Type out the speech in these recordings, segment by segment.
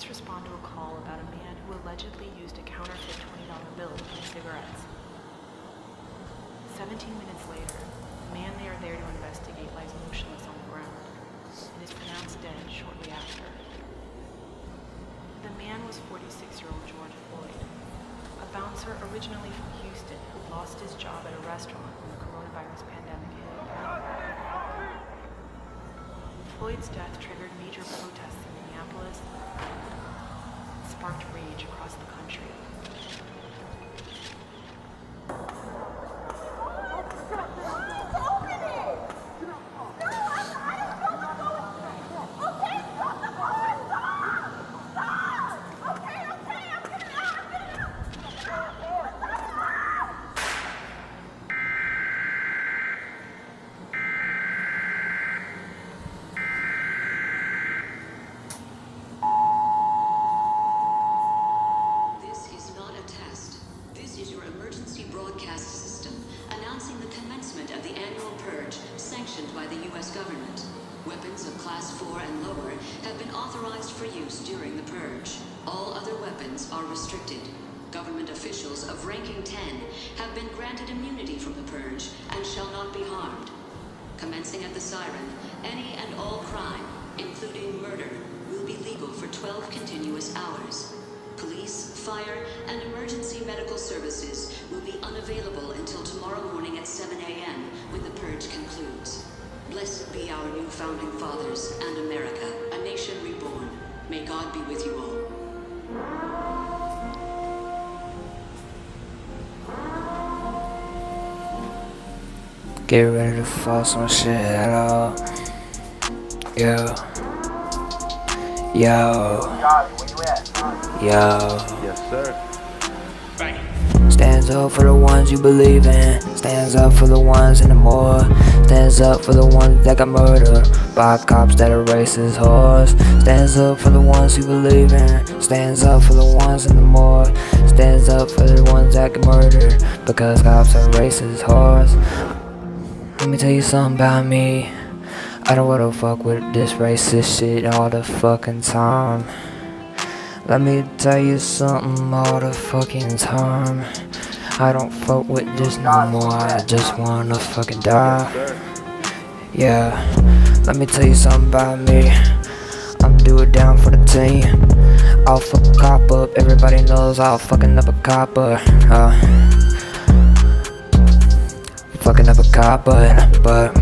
police respond to a call about a man who allegedly used a counterfeit $20 bill to buy cigarettes. 17 minutes later, the man they are there to investigate lies motionless on the ground and is pronounced dead shortly after. The man was 46-year-old George Floyd, a bouncer originally from Houston who lost his job at a restaurant when the coronavirus pandemic hit. Floyd's death triggered major protests in Minneapolis and sparked rage across the country. By the U.S. government. Weapons of Class 4 and lower have been authorized for use during the purge. All other weapons are restricted. Government officials of ranking 10 have been granted immunity from the purge and shall not be harmed. Commencing at the siren, any and all crime, including murder, will be legal for 12 continuous hours. Police, fire, and emergency medical services will be unavailable until tomorrow morning at 7 a.m. when the purge concludes. Blessed be our new founding fathers and America, a nation reborn. May God be with you all. Get ready to fuck some shit up. Yo. Yes, sir. Stands up for the ones you believe in. Stands up for the ones in the morgue. Stands up for the ones that got murdered by cops that are racist whores. Stands up for the ones you believe in. Stands up for the ones in the morgue. Stands up for the ones that get murdered because cops are racist whores. Let me tell you something about me. I don't wanna fuck with this racist shit all the fucking time. Let me tell you something all the fucking time. I don't fuck with this no more, I just wanna fucking die. Yeah, let me tell you something about me. I'm do it down for the team. I'll fuck a cop up, everybody knows I'll fucking up a copper. Fucking up a copper, but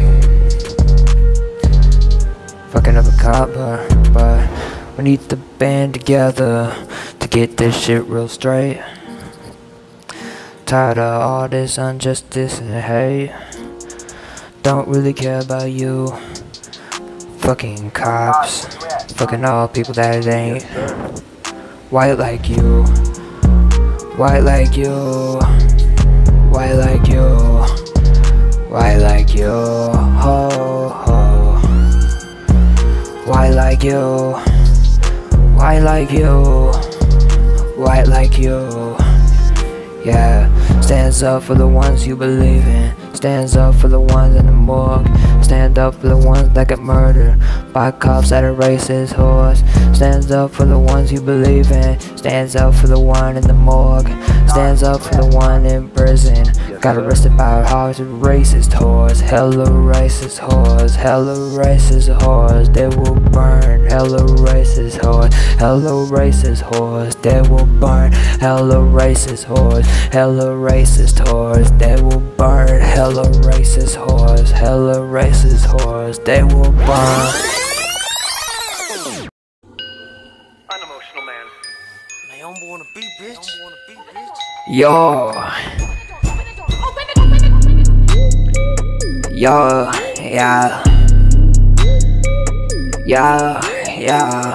fucking up a copper, but we need to band together to get this shit real straight. Tired of all this injustice and hate. Don't really care about you. Fucking cops. Fucking all people that it ain't. White like you. White like you. White like you. White like you. Ho ho. White like you. White like you. White like you. Yeah, stands up for the ones you believe in. Stands up for the ones in the morgue. Stand up for the ones that get murdered by cops that are racist whores. Stands up for the ones you believe in. Stands up for the one in the morgue. Stands up for the one in prison. Got arrested by hogs and racist whores. Hella racist whores. Hella racist whores. They will burn. Hella racist whores. Hella racist whores. They will burn. Hella racist whores. Hella racist whores. They will burn. Hella racist whores. Hella racist whores. They will burn. Unemotional man. They don't wanna be bitch. Yo. Yo, yeah. Yeah, yeah.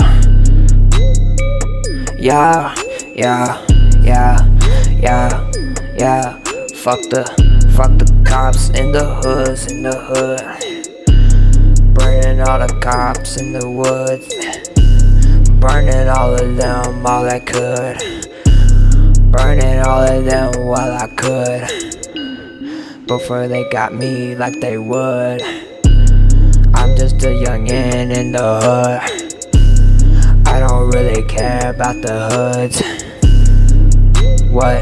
Yeah, yeah, yeah, yeah, yeah. Fuck the cops in the hoods, in the hood. Burning all the cops in the woods. Burning all of them all I could. Burning all of them while I could. Before they got me like they would. I'm just a youngin' in the hood. I don't really really care about the hoods. What?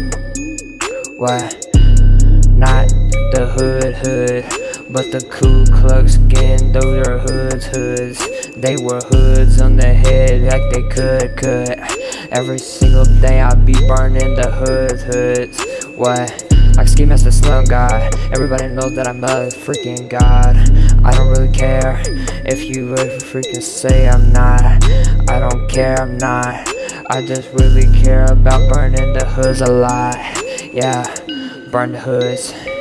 Not the hood, but the Ku Klux Klan. Those are hoods. They were hoods on the head like they could. Every single day I be burning the hoods. What? Like Ski Mask the Slum God. Everybody knows that I'm a freaking god. I don't really care if you would freaking say I'm not. I don't care, I'm not. I just really care about burning the hoods a lot. Yeah, burn the hoods.